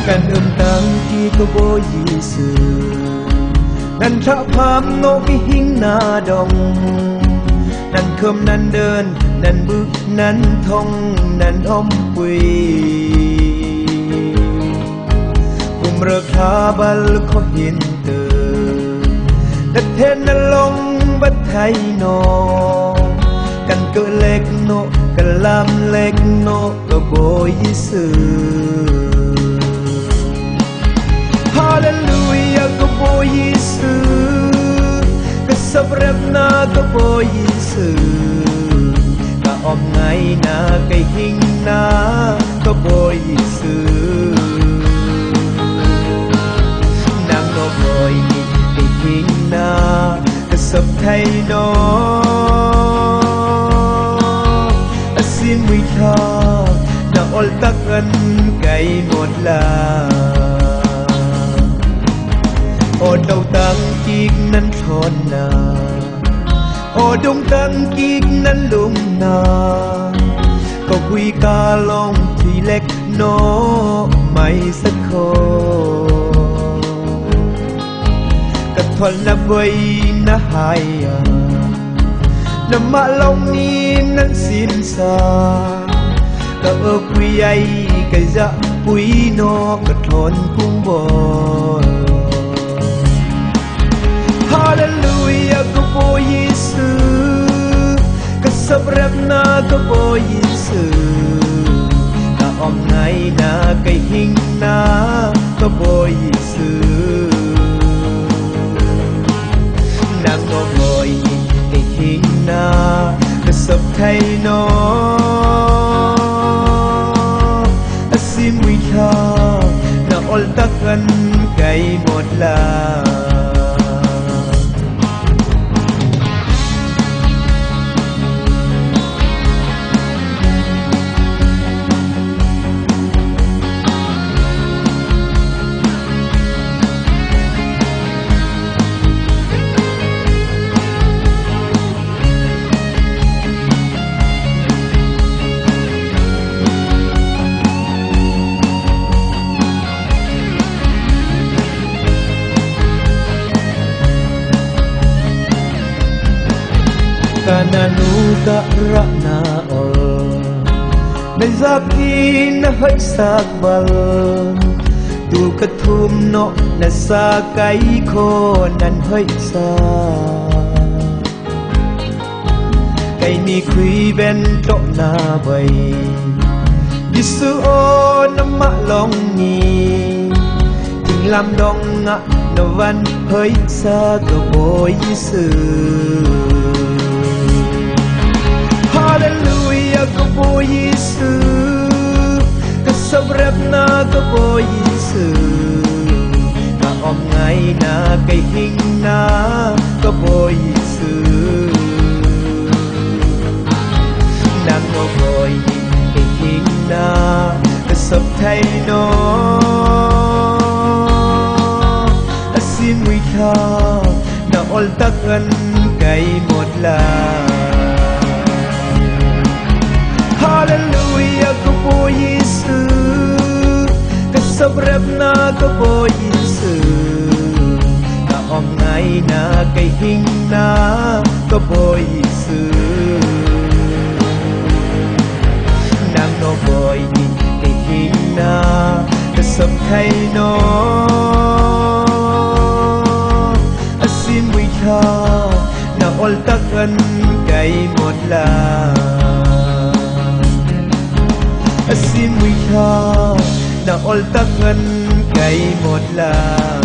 กันตังที่ก็บ่ยีสื่อนั่นทะพามโนกิหิงนาดงนั่นเคมนั่นเดินนั่นบึกนั่นทองนั่นอมปุยกุมราคาบัลก็เห็นเตอแต่เทนนั่นลงบัดไทยนอกันเกิดเล็กโนกันลำเล็กโนก็บ่ยีสื่อฮาเลลูยาก็บ่ยีสื่อก็สับรับนาก็บ่ยีสื่อก็อมไงนาก็หิงนาก็บ่ยีสื่อนางโนบ่ยีก็หิงนาก็สับไทยนอxin mùi tha na ol tắc ân cây một là ô đầu tăng chiếc năn thon na ô đông tăng chiếc năn lung na có quy ca long thì lek nó mày sắc khô cất thuần na bơi na hai à na ma long ni nan xin sa ka ơ quy ai cái dạ quy nó ka thon cung bò hallelujah ka bo Giêsu ka sabrap na ka bo Giêsu ka om nai na cái hing na ka bo Giêsu nang no boy cái hing na cái sập thay nó xin mùi tha na ol tắc ân cây một là kananu ka rana ol na zakin na hay sakbal tu kathum no na sa kai kho nan hay sa kai ni khui ben to na bai Giêsu o na ma long ni ting lam dong nga na van hay sa ka boy Giêsu hallelujah ka bo Giêsu ka sabrap na ka bo Giêsu ka om ngai na cái hing na ka bo Giêsu nang no boy cái hing na ka sap thay nó xin mùi tha na ol tắc ân cây một là hallelujah ka bo Giêsu ka sabrap na ka bo Giêsu ka om ngai na cái hing na ka bo Giêsu nang no boy cái hing na ka sap thay nó xin mùi tha na ol tắc ân cây một là xin mùi tha na ol tắc ân cây một là